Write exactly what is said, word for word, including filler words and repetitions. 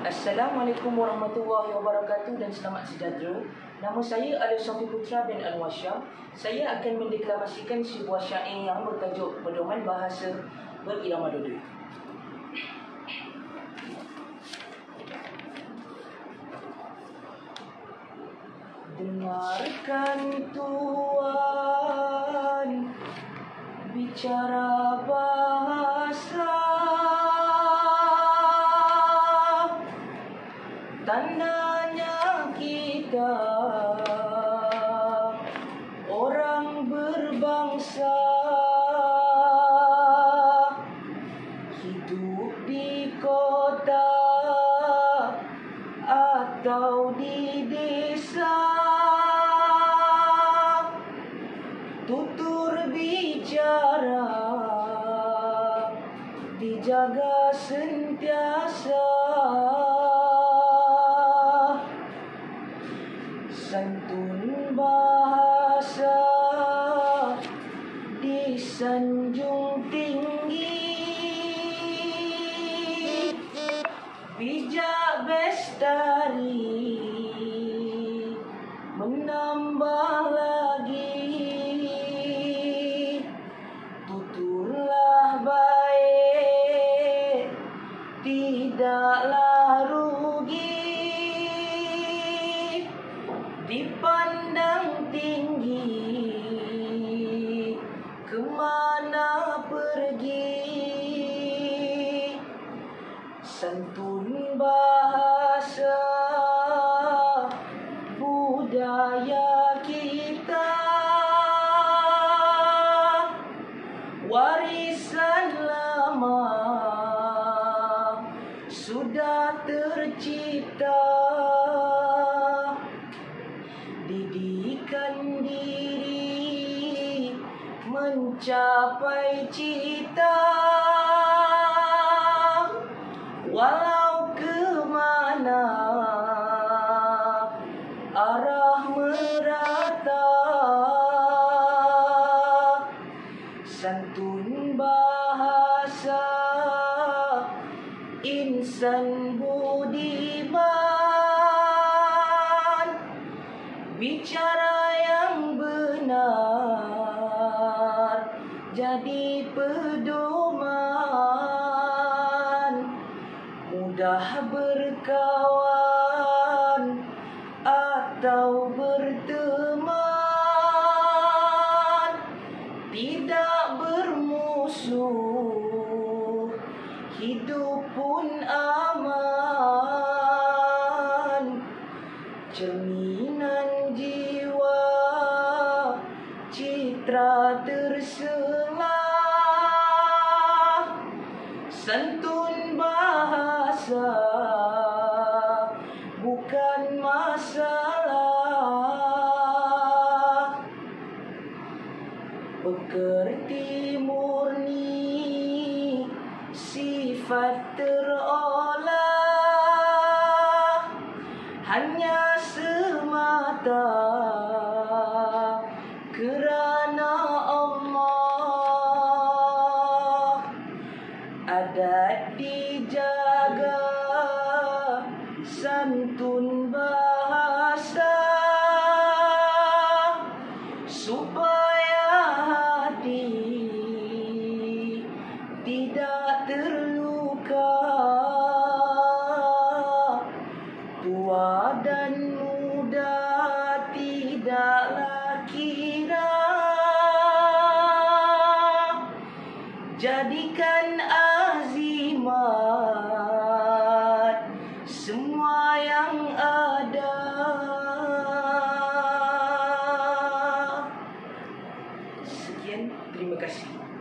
Assalamualaikum warahmatullahi wabarakatuh dan selamat sejahtera. Nama saya adalah Sofi Putra bin Anwar-Shah. Saya akan mendeklamasikan sebuah syair yang bertajuk Pedoman Bahasa Berirama Doa. Dengarkan Tuhan bicara bahasa, tandanya kita orang berbangsa, hidup di kota atau di desa, tutur bicara dijaga sentiasa, santun bahasa disanjung tinggi, bijak bestari menambah lagi, tuturlah baik tidaklah rugi, dipandang tinggi kemana pergi, santun bahasa budaya kita, warisan lama sudah tercipta, didikan diri mencapai cita, walau ke mana arah merata, santun bahasa insan budiman, bicara yang benar jadi pedoman, mudah berkawan atau berteman, tidak bermusuh, hidup pun aman, cerminan jiwa citra tersela, santun bahasa bukan masalah, pekerti murni sifat terolah, hanya semata kerana Allah, adat dijaga santun bahasa, supaya hati tidak terluka, tua dan muda tidaklah kira, jadikan azimat semua yang ada. Sekian, terima kasih.